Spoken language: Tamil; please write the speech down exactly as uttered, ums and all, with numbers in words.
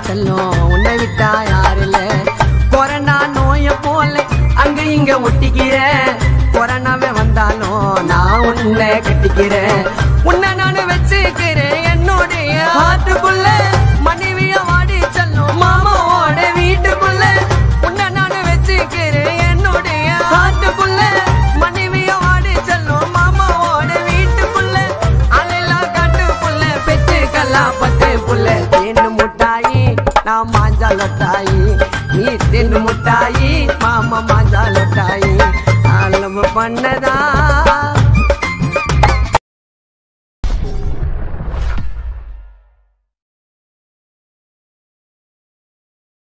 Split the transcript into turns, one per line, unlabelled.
செல்லும் உன்னை விட்டா யாருல கொரோனா நோய போல அங்க இங்க ஒட்டிக்கிறேன் கொரோனாவே வந்தாலும் நான் உன்னை கட்டிக்கிறேன் உன்னை நானு வச்சுக்கிறேன் என்னுடைய ஆட்டுக்குள்ள மனைவிய வாடி செல்லும் மாமாவோட வீட்டுக்குள்ள உன்னை நானு வச்சுக்கிறேன் என்னுடைய ஆட்டுக்குள்ள மனைவிய வாடி செல்லும் மாமாவோட வீட்டுக்குள்ள அலையெல்லாம் காட்டுக்குள்ள பெற்றுக்கலாம் பத்து புள்ள தேன்னு முட்டாயி நான் மாஞ்சாலட்டாயி நீ தேன்னு முட்டாயி மாமா மாஞ்சாலட்டாயி அளவு பண்ணதா